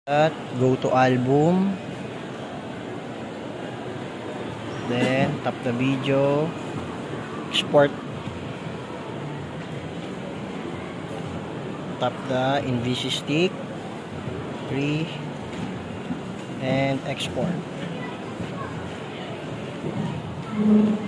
At go to album, then tap the video, export, tap the NVC stick, 3, and export.